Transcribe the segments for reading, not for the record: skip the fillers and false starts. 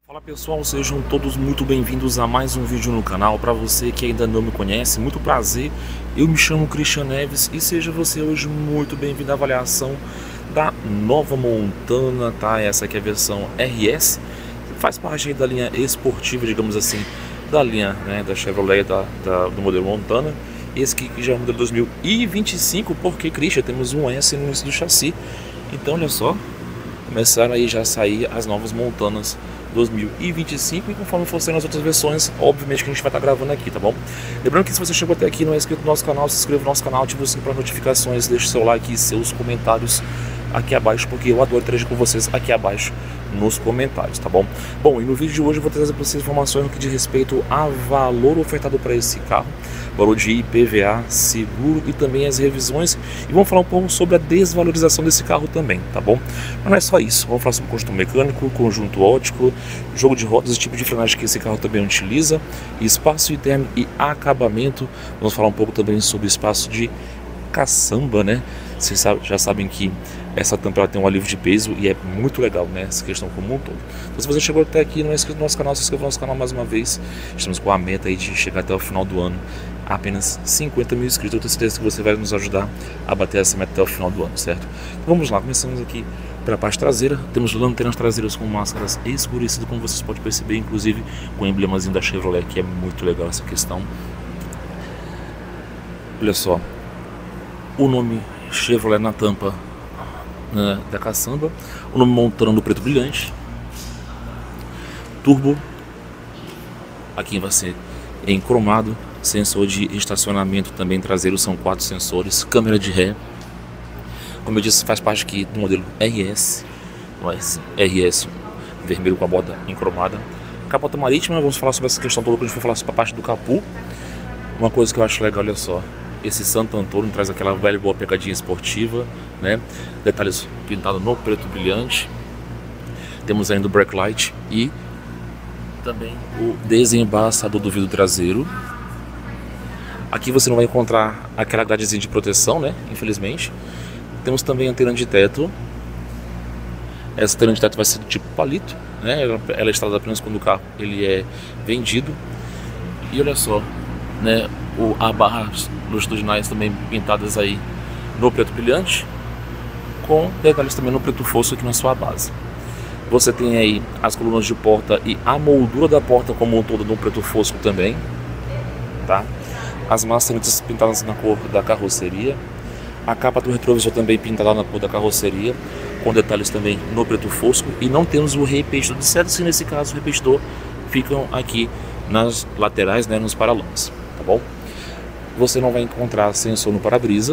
Fala pessoal, sejam todos muito bem-vindos a mais um vídeo no canal. Para você que ainda não me conhece, muito prazer, eu me chamo Christian Neves e seja você hoje muito bem-vindo à avaliação da nova Montana, tá? Essa aqui é a versão RS, faz parte aí da linha esportiva, digamos assim, da linha, né, da Chevrolet, do modelo Montana. Esse aqui já é o modelo 2025, porque, Christian, temos um S no início do chassi. Então olha só, começaram aí já a sair as novas Montanas 2025 e conforme for sendo as outras versões, obviamente que a gente vai estar gravando aqui, tá bom? Lembrando que se você chegou até aqui e não é inscrito no nosso canal, se inscreva no nosso canal, ative o sininho para notificações, deixe seu like e seus comentários aqui abaixo, porque eu adoro interagir com vocês aqui abaixo nos comentários, tá bom? Bom, e no vídeo de hoje eu vou trazer para vocês informações no que diz respeito a valor ofertado para esse carro, valor de IPVA, seguro e também as revisões, e vamos falar um pouco sobre a desvalorização desse carro também, tá bom? Mas não é só isso, vamos falar sobre conjunto mecânico, conjunto óptico, jogo de rodas, o tipo de frenagem que esse carro também utiliza, espaço interno e acabamento. Vamos falar um pouco também sobre espaço de caçamba, né? Vocês já sabem que essa tampa ela tem um alívio de peso e é muito legal, né? Essa questão como um todo. Então, se você chegou até aqui e não é inscrito no nosso canal, se inscreva no nosso canal mais uma vez. Estamos com a meta aí de chegar até o final do ano a apenas 50 mil inscritos. Eu tenho certeza que você vai nos ajudar a bater essa meta até o final do ano, certo? Então, vamos lá, começamos aqui pela parte traseira. Temos lanternas traseiras com máscaras escurecidas, como vocês podem perceber, inclusive com o emblemazinho da Chevrolet, que é muito legal essa questão. Olha só, o nome Chevrolet na tampa, né, da caçamba, o nome Montana no preto brilhante, turbo, aqui vai ser em cromado, sensor de estacionamento também traseiro, são 4 sensores, câmera de ré, como eu disse, faz parte aqui do modelo RS, mas RS vermelho com a borda em cromada, capota marítima. Vamos falar sobre essa questão toda quando a gente for falar sobre a parte do capô. Uma coisa que eu acho legal, olha só, esse Santo Antônio traz aquela velha boa pegadinha esportiva, né? Detalhes pintados no preto brilhante. Temos ainda o brake light e também o desembaraçador do vidro traseiro. Aqui você não vai encontrar aquela gradezinha de proteção, né? Infelizmente. Temos também a antena de teto. Essa antena de teto vai ser do tipo palito, né? Ela é instalada apenas quando o carro ele é vendido. E olha só, né? A barra longitudinais também pintadas aí no preto brilhante, com detalhes também no preto fosco aqui na sua base. Você tem aí as colunas de porta e a moldura da porta como um todo no preto fosco também, tá? As maçanetas pintadas na cor da carroceria, a capa do retrovisor também pintada na cor da carroceria, com detalhes também no preto fosco, e não temos o repetidor de seta, se nesse caso o repetidor ficam aqui nas laterais, né, nos paralamas, tá bom? Você não vai encontrar sensor no para-brisa.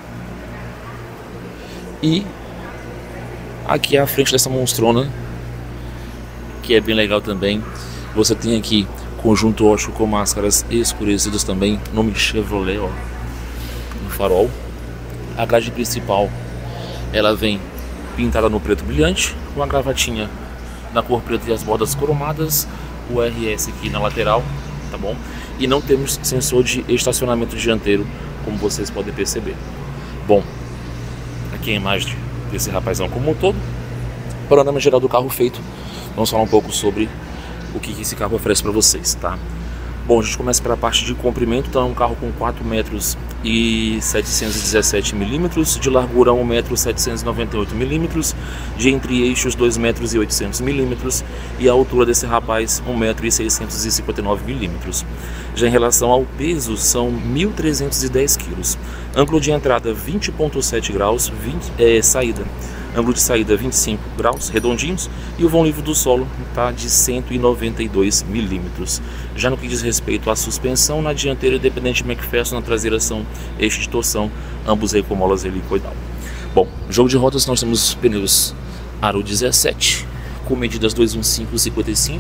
E aqui à frente dessa monstrona, que é bem legal também, você tem aqui conjunto óptico com máscaras escurecidas também, nome Chevrolet, ó, no farol. A grade principal, ela vem pintada no preto brilhante, com a gravatinha na cor preta e as bordas cromadas, o RS aqui na lateral, tá bom? E não temos sensor de estacionamento dianteiro, como vocês podem perceber. Bom, aqui a imagem desse rapazão como um todo. Panorama geral do carro feito. Vamos falar um pouco sobre o que esse carro oferece para vocês, tá? Bom, a gente começa pela parte de comprimento. Então é um carro com 4 metros e 717 milímetros, de largura 1 metro e 798 milímetros, de entre-eixos 2 metros e 800 milímetros, e a altura desse rapaz 1 metro e 659 milímetros. Já em relação ao peso, são 1.310 quilos. Ângulo de entrada 20,7 graus, saída. Ângulo de saída 25 graus, redondinhos, e o vão livre do solo está de 192 milímetros. Já no que diz respeito à suspensão, na dianteira, independente de McPherson, na traseira são eixo de torção, ambos aí com molas helicoidal. Bom, jogo de rodas, nós temos pneus Aro 17, com medidas 215/55,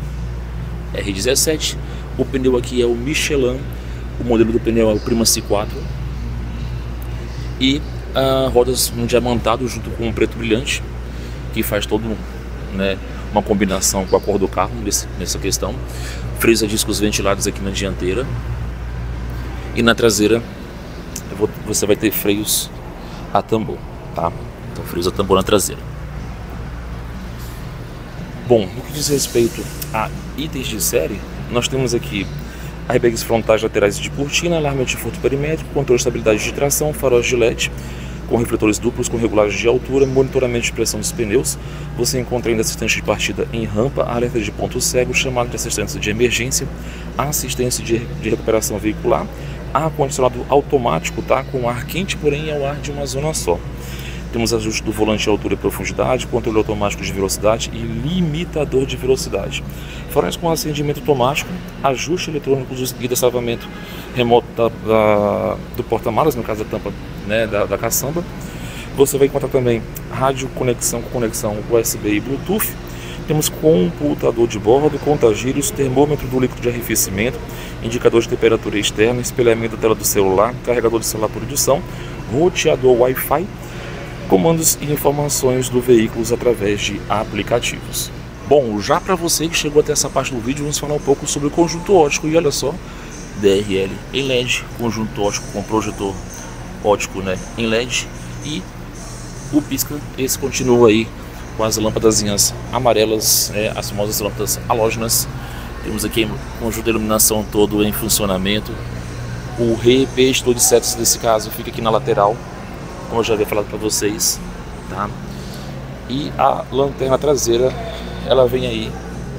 R17. O pneu aqui é o Michelin, o modelo do pneu é o Prima C4, e rodas no diamantado junto com um preto brilhante, que faz todo, né, uma combinação com a cor do carro nessa questão. Freios a discos ventilados aqui na dianteira, e na traseira você vai ter freios a tambor, tá? Então freios a tambor na traseira. Bom, no que diz respeito a itens de série, nós temos aqui airbags frontais laterais de cortina, alarme de furto perimétrico, controle de estabilidade de tração, faróis de LED, com refletores duplos com regulagem de altura, monitoramento de pressão dos pneus. Você encontra ainda assistente de partida em rampa, alerta de ponto cego, chamado de assistência de emergência, assistência de recuperação veicular, ar-condicionado automático, tá? Com ar quente, porém é o ar de uma zona só. Temos ajuste do volante de altura e profundidade, controle automático de velocidade e limitador de velocidade. Faróis com acendimento automático, ajuste eletrônico e destravamento remoto do porta-malas, no caso da tampa, né, da caçamba. Você vai encontrar também rádio conexão com conexão USB e Bluetooth. Temos computador de bordo, conta-giros, termômetro do líquido de arrefecimento, indicador de temperatura externa, espelhamento da tela do celular, carregador de celular por indução, roteador Wi-Fi, comandos e informações do veículo através de aplicativos. Bom, já para você que chegou até essa parte do vídeo, vamos falar um pouco sobre o conjunto óptico. E olha só, DRL em LED, conjunto óptico com projetor óptico, né, em LED, e o pisca, esse continua aí com as lâmpadazinhas amarelas, as famosas lâmpadas halógenas. Temos aqui o conjunto de iluminação todo em funcionamento. O repetidor de setas nesse caso fica aqui na lateral, como eu já havia falado para vocês, tá? E a lanterna traseira, ela vem aí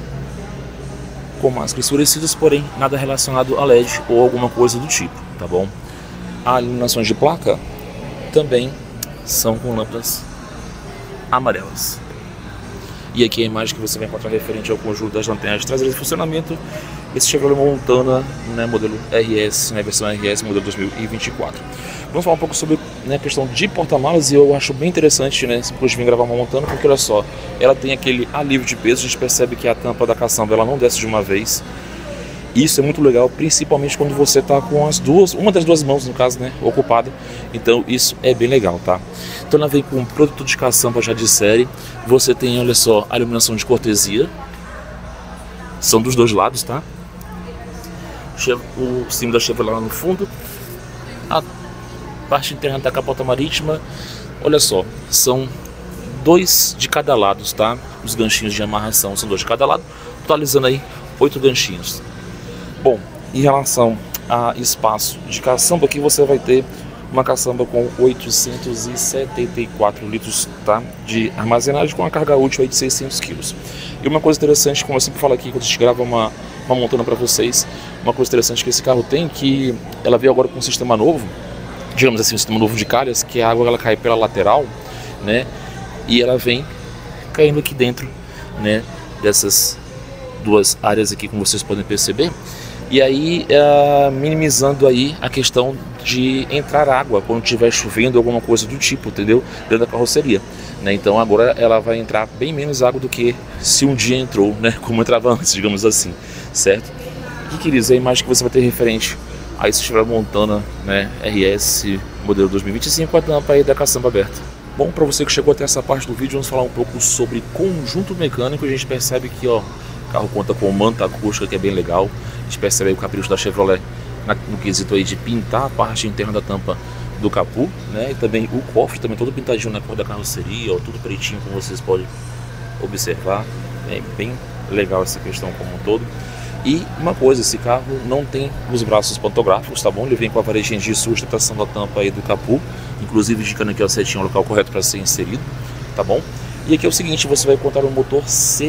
com máscaras escurecidas, porém nada relacionado a LED ou alguma coisa do tipo, tá bom? As iluminações de placa também são com lâmpadas amarelas. E aqui a imagem que você vai encontrar referente ao conjunto das lanternas traseiras de funcionamento. Esse Chevrolet Montana, né, modelo RS, né, versão RS, modelo 2024. Vamos falar um pouco sobre, né, a questão de porta-malas, e eu acho bem interessante, né, depois de vir gravar uma Montana, porque olha só, ela tem aquele alívio de peso. A gente percebe que a tampa da caçamba ela não desce de uma vez. Isso é muito legal, principalmente quando você está com uma das duas mãos, no caso, né, ocupada. Então isso é bem legal, tá? Então ela vem com um produto de caçamba já de série. Você tem, olha só, a iluminação de cortesia. São dos dois lados, tá? O símbolo da Chevrolet lá no fundo. A parte interna da capota marítima. Olha só, são dois de cada lado, tá? Os ganchinhos de amarração são dois de cada lado, totalizando aí 8 ganchinhos. Bom, em relação a espaço de caçamba, aqui você vai ter uma caçamba com 874 litros, tá, de armazenagem, com uma carga útil aí de 600 kg. E uma coisa interessante, como eu sempre falo aqui quando a gente grava uma Montana para vocês, uma coisa interessante que esse carro tem, que ela veio agora com um sistema novo, digamos assim, um sistema novo de calhas, que a água ela cai pela lateral, né, e ela vem caindo aqui dentro, né, dessas duas áreas aqui, como vocês podem perceber. E aí minimizando aí a questão de entrar água quando estiver chovendo, alguma coisa do tipo, entendeu? Dentro da carroceria, né? Então agora ela vai entrar bem menos água do que se um dia entrou, né? Como entrava antes, digamos assim, certo? E queridos, a imagem que você vai ter referente a esse Chevrolet Montana, né, RS modelo 2025, com a tampa aí da caçamba aberta. Bom, para você que chegou até essa parte do vídeo, vamos falar um pouco sobre conjunto mecânico. A gente percebe que, ó, o carro conta com manta acústica, que é bem legal. A gente percebe aí o capricho da Chevrolet no quesito aí de pintar a parte interna da tampa do capô, né? E também o cofre, também todo pintadinho na cor da carroceria, ó, tudo pretinho, como vocês podem observar. É bem legal essa questão como um todo. E uma coisa, esse carro não tem os braços pantográficos, tá bom? Ele vem com a varetinha de sustentação da tampa aí do capô, inclusive indicando aqui, ó, certinho o local correto para ser inserido, tá bom? E aqui é o seguinte, você vai encontrar um motor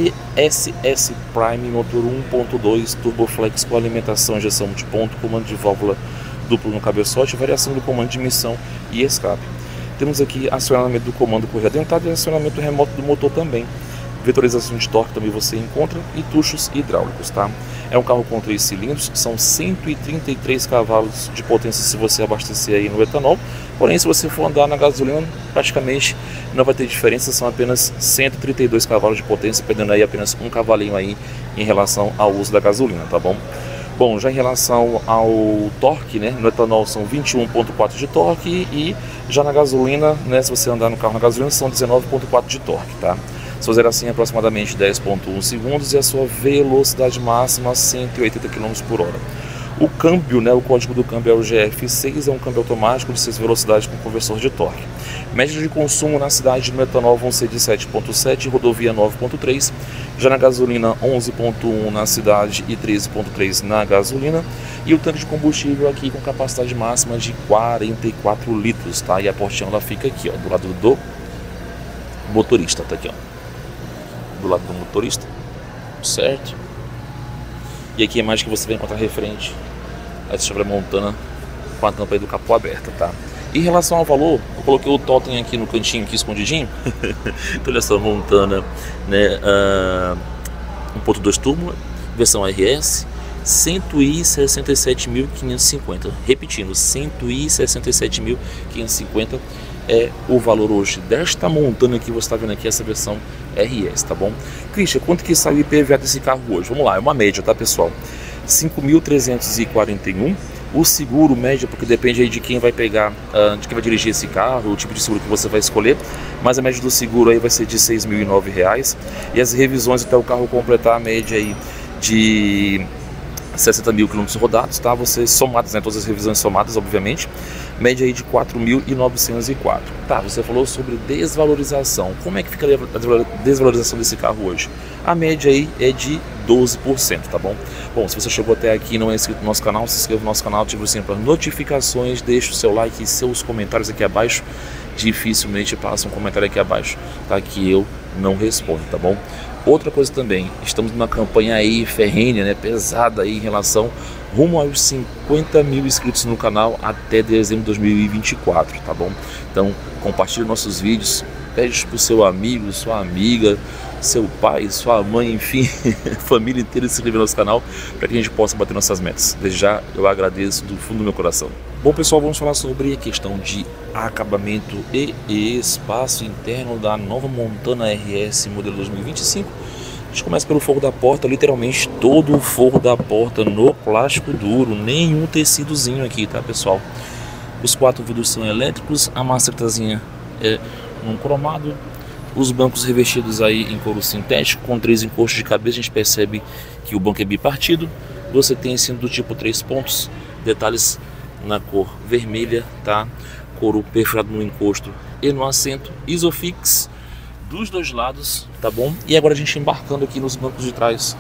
CSS Prime, motor 1.2 Turboflex com alimentação, injeção multiponto, comando de válvula duplo no cabeçote, variação do comando de emissão e escape. Temos aqui acionamento do comando correia dentada e acionamento remoto do motor também. Vetorização de torque também você encontra e tuchos hidráulicos, tá? É um carro com 3 cilindros, são 133 cavalos de potência se você abastecer aí no etanol. Porém, se você for andar na gasolina, praticamente não vai ter diferença, são apenas 132 cavalos de potência, perdendo aí apenas um cavalinho aí em relação ao uso da gasolina, tá bom? Bom, já em relação ao torque, né, no etanol são 21.4 de torque e já na gasolina, né, se você andar no carro na gasolina, são 19.4 de torque, tá? Sua zeração é aproximadamente 10.1 segundos e a sua velocidade máxima 180 km por hora. O câmbio, né, o código do câmbio é o GF6, é um câmbio automático de 6 velocidades com conversor de torque. Média de consumo na cidade no etanol vão ser de 7,7, rodovia 9,3, já na gasolina 11,1 na cidade e 13,3 na gasolina. E o tanque de combustível aqui com capacidade máxima de 44 litros, tá? E a portinha ela fica aqui, ó, do lado do motorista, tá aqui, ó. Do lado do motorista, certo? E aqui a imagem que você vai encontrar referente a essa Chevrolet Montana com a tampa aí do capô aberta, tá? Em relação ao valor, eu coloquei o totem aqui no cantinho, aqui escondidinho. Então olha só, Montana, né, 1.2 turbo, versão RS, 167.550. Repetindo, 167.550 é o valor hoje desta Montana que você está vendo aqui, essa versão RS, tá bom? Christian, quanto que saiu o IPVA desse carro hoje? Vamos lá, é uma média, tá, pessoal? 5.341. O seguro médio, porque depende aí de quem vai pegar, de quem vai dirigir esse carro, o tipo de seguro que você vai escolher, mas a média do seguro aí vai ser de R$ 6.009. E as revisões até o carro completar a média aí de 60 mil quilômetros rodados, tá? Você somadas, né? Todas as revisões somadas, obviamente, média aí de 4.904. Tá, você falou sobre desvalorização. Como é que fica a desvalorização desse carro hoje? A média aí é de 12%, tá bom? Bom, se você chegou até aqui e não é inscrito no nosso canal, se inscreva no nosso canal, ative sempre as notificações, deixe o seu like e seus comentários aqui abaixo. Dificilmente passa um comentário aqui abaixo, tá? Que eu não respondo, tá bom? Outra coisa também, estamos numa campanha aí ferrenha, né, pesada aí em relação rumo aos 50 mil inscritos no canal até dezembro de 2024, tá bom? Então compartilhe nossos vídeos, pede para o seu amigo, sua amiga, seu pai, sua mãe, enfim, família inteira se inscrever no nosso canal para que a gente possa bater nossas metas. Desde já eu agradeço do fundo do meu coração. Bom, pessoal, vamos falar sobre a questão de acabamento e espaço interno da nova Montana RS modelo 2025. A gente começa pelo forro da porta, literalmente todo o forro da porta no plástico duro, nenhum tecidozinho aqui, tá, pessoal? Os 4 vidros são elétricos, a maçanetazinha é num cromado, os bancos revestidos aí em couro sintético com 3 encostos de cabeça. A gente percebe que o banco é bipartido. Você tem cinto do tipo 3 pontos, detalhes na cor vermelha, tá? Couro perfurado no encosto e no assento, Isofix dos dois lados, tá bom? E agora a gente embarcando aqui nos bancos de trás.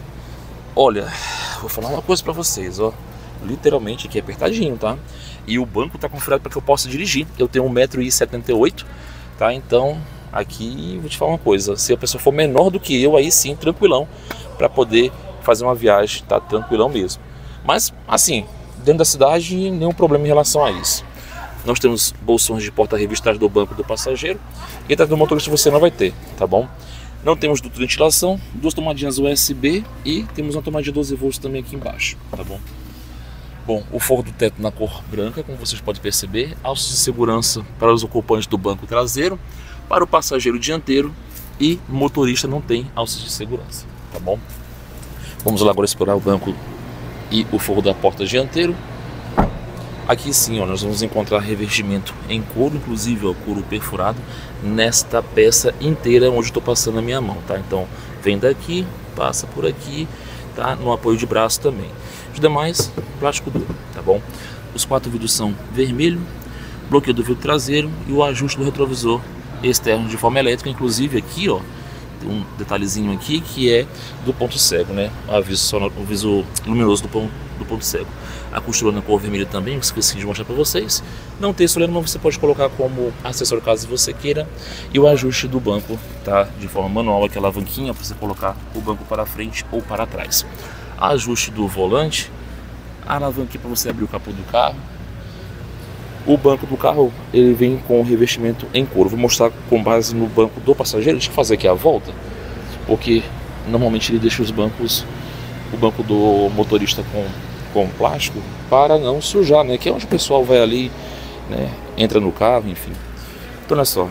Olha, vou falar uma coisa pra vocês, ó. Literalmente aqui é apertadinho, tá? E o banco tá configurado para que eu possa dirigir. Eu tenho 1,78 m, tá? Então aqui vou te falar uma coisa, se a pessoa for menor do que eu, aí sim, tranquilão, para poder fazer uma viagem, tá tranquilão mesmo. Mas assim, dentro da cidade, nenhum problema em relação a isso. Nós temos bolsões de porta-revista atrás do banco do passageiro e atrás do motorista você não vai ter, tá bom? Não temos duto de ventilação, 2 tomadinhas USB e temos uma tomadinha 12 volts também aqui embaixo, tá bom? Bom, o forro do teto na cor branca, como vocês podem perceber, alças de segurança para os ocupantes do banco traseiro, para o passageiro dianteiro e motorista não tem alças de segurança, tá bom? Vamos lá agora explorar o banco e o forro da porta dianteiro. Aqui sim, ó, nós vamos encontrar revestimento em couro, inclusive ó, couro perfurado nesta peça inteira onde estou passando a minha mão, tá? Então vem daqui, passa por aqui, tá? No apoio de braço também. Os demais, plástico duro, tá bom? Os 4 vidros são vermelho, bloqueio do vidro traseiro e o ajuste do retrovisor externo de forma elétrica. Inclusive aqui, ó, tem um detalhezinho aqui que é do ponto cego, né? O aviso luminoso do ponto cego. A costura na cor vermelha também, eu esqueci de mostrar para vocês. Não tem soleno, mas você pode colocar como acessório caso você queira. E o ajuste do banco, tá? De forma manual, aquela alavanquinha para você colocar o banco para frente ou para trás. Ajuste do volante, a alavanquinha para você abrir o capô do carro. O banco do carro, ele vem com revestimento em couro. Vou mostrar com base no banco do passageiro. Deixa eu fazer aqui a volta, porque normalmente ele deixa os bancos, o banco do motorista com plástico para não sujar, né? Que é onde o pessoal vai ali, né? Entra no carro, enfim. Então olha só,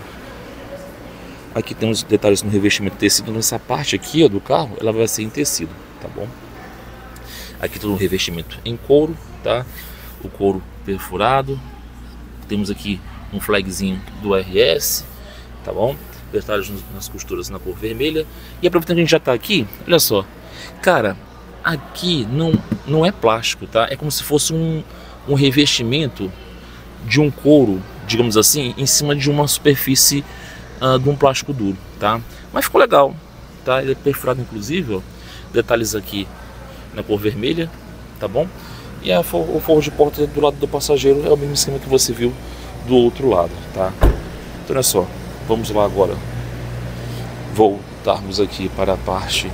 aqui tem uns detalhes no revestimento de tecido. Nessa parte aqui, ó, do carro, ela vai ser em tecido, tá bom? Aqui todo um revestimento em couro, tá? O couro perfurado. Temos aqui um flagzinho do RS, tá bom? Detalhes nas costuras na cor vermelha. E aproveitando que a gente já tá aqui, olha só, cara, aqui não é plástico, tá? É como se fosse um revestimento de um couro, digamos assim, em cima de uma superfície de um plástico duro, tá? Mas ficou legal, tá? Ele é perfurado inclusive, ó, detalhes aqui na cor vermelha, tá bom? E o forro de porta do lado do passageiro é o mesmo esquema que você viu do outro lado, tá? Então olha só, vamos lá agora voltarmos aqui para a parte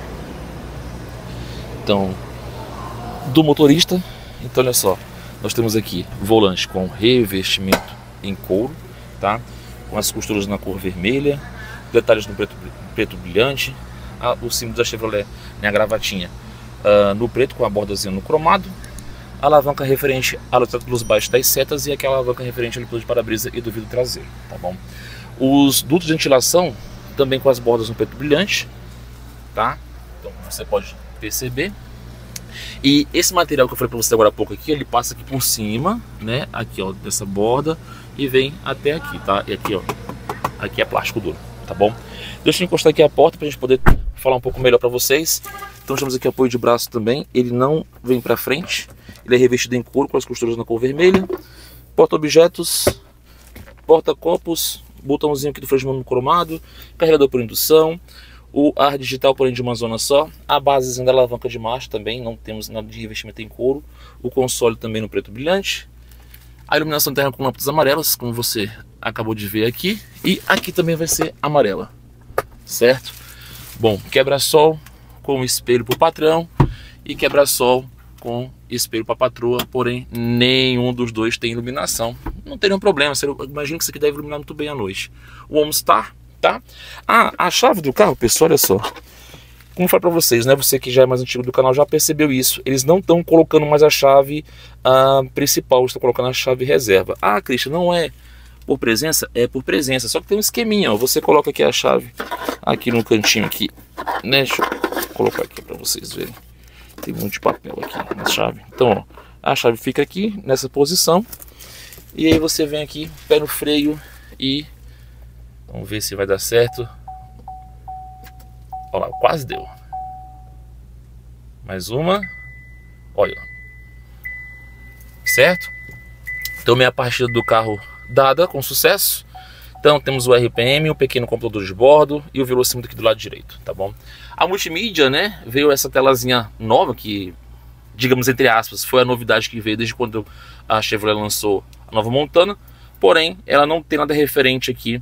então do motorista. Então olha só, nós temos aqui volante com revestimento em couro, tá? Com as costuras na cor vermelha, detalhes no preto brilhante, o símbolo da Chevrolet, né, a gravatinha no preto com a bordazinha no cromado, a alavanca referente à luz baixa das setas e aquela alavanca referente ao limpador de para-brisa e do vidro traseiro, tá bom? Os dutos de ventilação também com as bordas no preto brilhante, tá? Então você pode perceber. E esse material que eu falei para você agora há pouco aqui, ele passa aqui por cima, né? Aqui ó, dessa borda e vem até aqui, tá? E aqui ó, aqui é plástico duro, tá bom? Deixa eu encostar aqui a porta para a gente poder falar um pouco melhor para vocês. Então temos aqui apoio de braço também, ele não vem para frente, ele é revestido em couro com as costuras na cor vermelha, porta-objetos, porta-copos, botãozinho aqui do freio de mão cromado, carregador por indução, o ar digital porém de uma zona só, a basezinha da alavanca de marcha também, não temos nada de revestimento em couro, o console também no preto brilhante, a iluminação interna com lâmpadas amarelas, como você acabou de ver aqui, e aqui também vai ser amarela, certo? Bom, quebra-sol com espelho para o patrão e quebra-sol com espelho para a patroa, porém nenhum dos dois tem iluminação. Não tem nenhum problema, eu imagino que isso aqui deve iluminar muito bem à noite. O OnStar, tá? A chave do carro, pessoal, olha só. Como eu falei para vocês, né? Você que já é mais antigo do canal já percebeu isso. Eles não estão colocando mais a chave principal, estão colocando a chave reserva. Ah, Christian, não é por presença? É por presença, só que tem um esqueminha, ó. Você coloca aqui a chave aqui no cantinho aqui, né? Deixa eu colocar aqui para vocês verem. Tem um monte de papel aqui na chave. Então, ó, a chave fica aqui nessa posição. E aí você vem aqui, pé no freio e vamos ver se vai dar certo. Olha lá, quase deu. Mais uma. Olha. Certo? Então minha partida do carro dada com sucesso. Então temos o RPM, o pequeno computador de bordo e o velocímetro aqui do lado direito, tá bom? A multimídia, né, veio essa telazinha nova que, digamos entre aspas, foi a novidade que veio desde quando a Chevrolet lançou a nova Montana. Porém, ela não tem nada referente aqui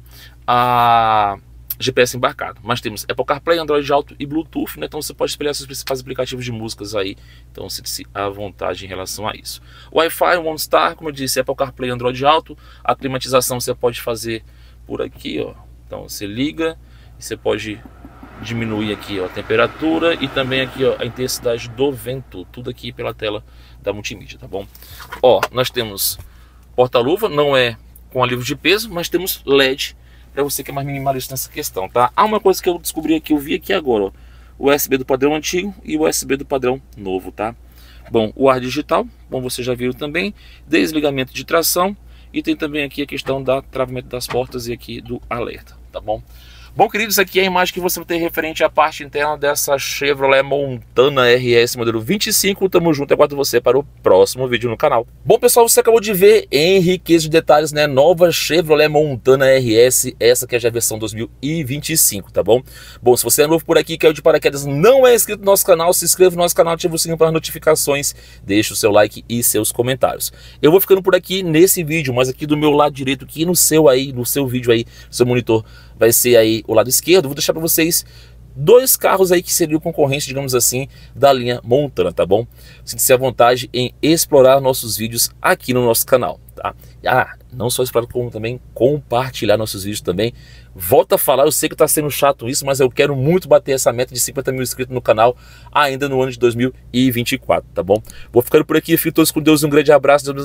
a GPS embarcado. Mas temos Apple CarPlay, Android Auto e Bluetooth, né? Então você pode espelhar seus principais aplicativos de músicas aí. Então sinta-se à vontade em relação a isso. Wi-Fi, OnStar, como eu disse, Apple CarPlay, Android Auto. A climatização você pode fazer por aqui, ó. Então você liga e você pode diminuir aqui, ó, a temperatura e também aqui, ó, a intensidade do vento. Tudo aqui pela tela da multimídia, tá bom? Ó, nós temos porta-luva, não é com alívio de peso, mas temos LED para você que é mais minimalista nessa questão, tá? Há uma coisa que eu descobri aqui, eu vi aqui agora, ó, o USB do padrão antigo e o USB do padrão novo, tá? Bom, o ar digital, como você já viu também, desligamento de tração e tem também aqui a questão da travamento das portas e aqui do alerta, tá bom? Bom, queridos, aqui é a imagem que você vai ter referente à parte interna dessa Chevrolet Montana RS modelo 25. Tamo junto, aguardo você para o próximo vídeo no canal. Bom, pessoal, você acabou de ver em riqueza de detalhes, né? Nova Chevrolet Montana RS, essa que é já a versão 2025, tá bom? Bom, se você é novo por aqui, caiu de paraquedas, não é inscrito no nosso canal, se inscreva no nosso canal, ativa o sininho para as notificações, deixa o seu like e seus comentários. Eu vou ficando por aqui nesse vídeo, mas aqui do meu lado direito, aqui no seu vídeo aí, no seu monitor, vai ser aí o lado esquerdo. Vou deixar para vocês dois carros aí que seriam concorrência, digamos assim, da linha Montana, tá bom? Sinta-se à vontade em explorar nossos vídeos aqui no nosso canal, tá? Não só explorar, como também compartilhar nossos vídeos também. Volto a falar, eu sei que tá sendo chato isso, mas eu quero muito bater essa meta de 50 mil inscritos no canal ainda no ano de 2024, tá bom? Vou ficando por aqui, fiquem todos com Deus, um grande abraço.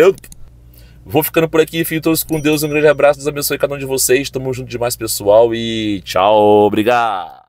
Vou ficando por aqui, fiquem todos com Deus, um grande abraço, Deus abençoe cada um de vocês, tamo junto demais, pessoal, e tchau, obrigado!